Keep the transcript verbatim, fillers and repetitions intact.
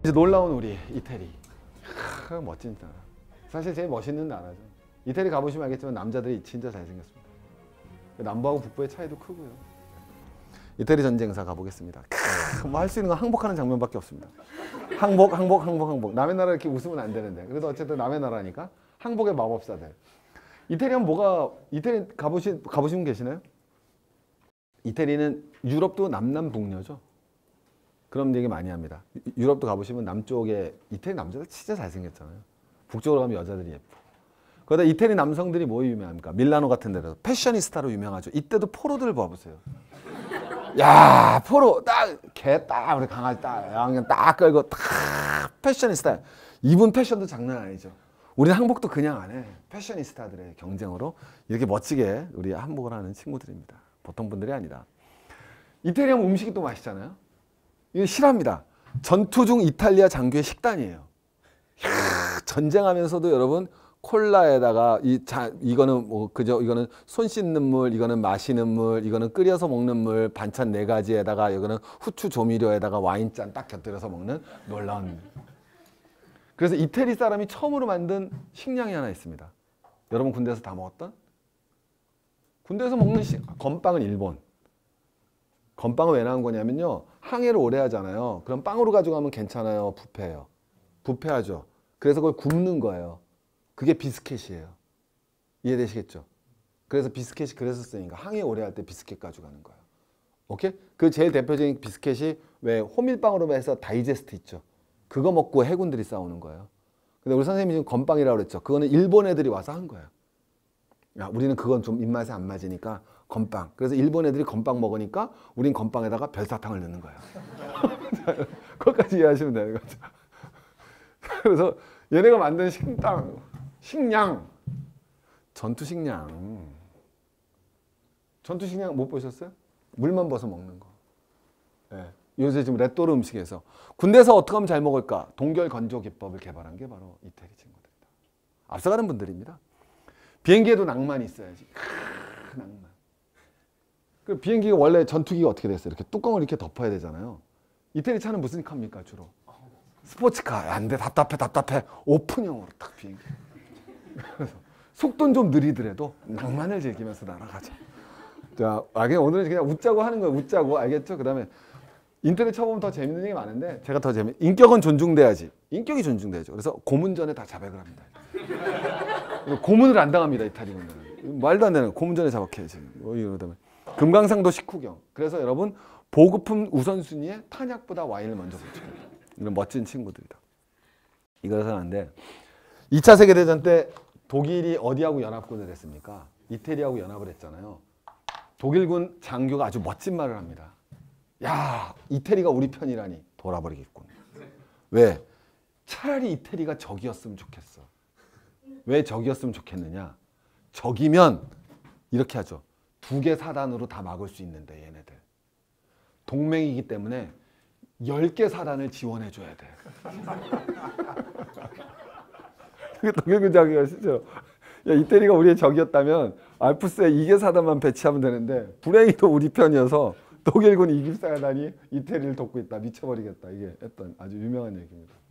이제 놀라운 우리 이태리. 하, 멋진 나라. 사실 제일 멋있는 나라죠. 이태리 가보시면 알겠지만 남자들이 진짜 잘생겼습니다. 남부하고 북부의 차이도 크고요. 이태리 전쟁사 가보겠습니다. 뭐 할 수 있는 건 항복하는 장면밖에 없습니다. 항복, 항복, 항복, 항복. 남의 나라 이렇게 웃으면 안 되는데. 그래도 어쨌든 남의 나라니까 항복의 마법사들. 이태리는 뭐가 이태리 가보신 가보신 분 계시나요? 이태리는 유럽도 남남북녀죠. 그런 얘기 많이 합니다. 유럽도 가보시면 남쪽에 이태리 남자들 진짜 잘생겼잖아요. 북쪽으로 가면 여자들이 예뻐. 그러다 이태리 남성들이 뭐 유명합니까? 밀라노 같은 데서 패셔니스타로 유명하죠. 이때도 포로들 봐보세요. 야, 포로 딱 개 딱 우리 강아지 딱 양념 딱 끌고 딱 패셔니스타. 이분 패션도 장난 아니죠. 우리는 항복도 그냥 안 해. 패셔니스타들의 경쟁으로 이렇게 멋지게 우리 항복을 하는 친구들입니다. 보통 분들이 아니다. 이태리 하면 음식이 또 맛있잖아요. 이거 실화입니다. 전투 중 이탈리아 장교의 식단이에요. 이야, 전쟁하면서도 여러분 콜라에다가 이 자, 이거는 뭐 그저 이거는 손 씻는 물, 이거는 마시는 물, 이거는 끓여서 먹는 물, 반찬 네 가지에다가 이거는 후추 조미료에다가 와인잔 딱 곁들여서 먹는 놀라운. 그래서 이태리 사람이 처음으로 만든 식량이 하나 있습니다. 여러분 군대에서 다 먹었던? 군대에서 먹는 시, 건빵은 일본. 건빵은 왜 나온 거냐면요. 항해를 오래 하잖아요. 그럼 빵으로 가져가면 괜찮아요? 부패해요? 부패하죠. 그래서 그걸 굽는 거예요. 그게 비스켓이에요. 이해되시겠죠? 그래서 비스켓이 그래서 쓰니까 항해 오래 할 때 비스켓 가져가는 거예요. 오케이? 그 제일 대표적인 비스켓이 왜 호밀빵으로 해서 다이제스트 있죠. 그거 먹고 해군들이 싸우는 거예요. 근데 우리 선생님이 지금 건빵이라고 그랬죠. 그거는 일본 애들이 와서 한 거예요. 야, 우리는 그건 좀 입맛에 안 맞으니까 건빵. 그래서 일본 애들이 건빵 먹으니까 우린 건빵에다가 별사탕을 넣는 거예요. 그것까지 이해하시면 되는 거죠. 그래서 얘네가 만든 식당, 식량, 전투식량. 전투식량 못 보셨어요? 물만 벗어 먹는 거. 네. 요새 지금 레토르 음식에서 군대에서 어떻게 하면 잘 먹을까? 동결 건조 기법을 개발한 게 바로 이태리 친구들이다. 앞서가는 분들입니다. 비행기에도 낭만이 있어야지. 크, 낭만. 그 비행기가 원래 전투기가 어떻게 됐어요? 이렇게 뚜껑을 이렇게 덮어야 되잖아요. 이태리 차는 무슨 차입니까 주로? 스포츠카. 안 돼, 답답해, 답답해. 오픈형으로 딱 비행기. 그래서 속도는 좀 느리더라도 낭만을 즐기면서 날아가자. 자, 아, 그냥 오늘은 그냥 웃자고 하는 거예요. 웃자고. 알겠죠? 그 다음에 인터넷 쳐보면 더 재밌는 게 많은데 제가 더 재밌. 인격은 존중돼야지. 인격이 존중돼야죠. 그래서 고문전에 다 자백을 합니다. 고문을 안 당합니다. 이태리 군대는. 말도 안 되는 고문전에 자백해야지. 뭐 이러다면 금강산도 식후경. 그래서 여러분 보급품 우선순위에 탄약보다 와인을 먼저 붙입니다. 이런 멋진 친구들이다. 이거는 안 돼. 이 차 세계대전 때 독일이 어디하고 연합군을 했습니까? 이태리하고 연합을 했잖아요. 독일군 장교가 아주 멋진 말을 합니다. 야, 이태리가 우리 편이라니 돌아버리겠군. 왜? 차라리 이태리가 적이었으면 좋겠어. 왜 적이었으면 좋겠느냐? 적이면 이렇게 하죠. 두 개 사단으로 다 막을 수 있는데 얘네들. 동맹이기 때문에 열 개 사단을 지원해 줘야 돼. 독일군 장교가 진짜 야, 이태리가 우리의 적이었다면 알프스에 두 개 사단만 배치하면 되는데 불행히도 우리 편이어서 독일군 이십사 사단이 이태리를 돕고 있다. 미쳐버리겠다. 이게 했던 아주 유명한 얘기입니다.